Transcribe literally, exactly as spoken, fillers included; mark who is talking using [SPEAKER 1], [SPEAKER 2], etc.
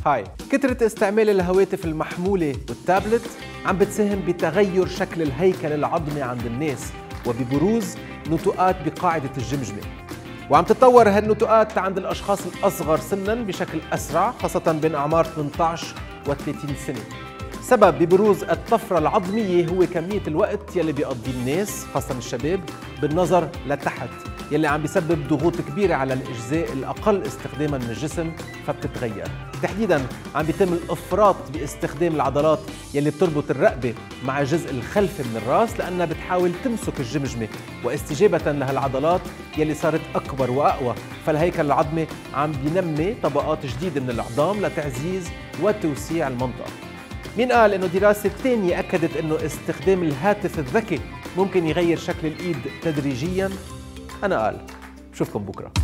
[SPEAKER 1] هاي، كثرة استعمال الهواتف المحمولة والتابلت عم بتساهم بتغير شكل الهيكل العظمي عند الناس وببروز نتوءات بقاعدة الجمجمة، وعم تتطور هالنتوءات عند الأشخاص الأصغر سناً بشكل أسرع، خاصة بين أعمار ثمانية عشر و ثلاثين سنة. سبب ببروز الطفرة العظمية هو كمية الوقت يلي بيقضيه الناس خاصة الشباب بالنظر لتحت، يلي عم بيسبب ضغوط كبيرة على الأجزاء الأقل استخداما من الجسم فبتتغير. تحديدا عم بيتم الإفراط باستخدام العضلات يلي بتربط الرقبة مع الجزء الخلفي من الراس لأنها بتحاول تمسك الجمجمة، واستجابة لهالعضلات يلي صارت أكبر وأقوى، فالهيكل العظمي عم بينمي طبقات جديدة من العظام لتعزيز وتوسيع المنطقة. مين قال إنه دراسة تانية أكدت إنه استخدام الهاتف الذكي ممكن يغير شكل الإيد تدريجياً؟ أنا قال. بشوفكم بكرة.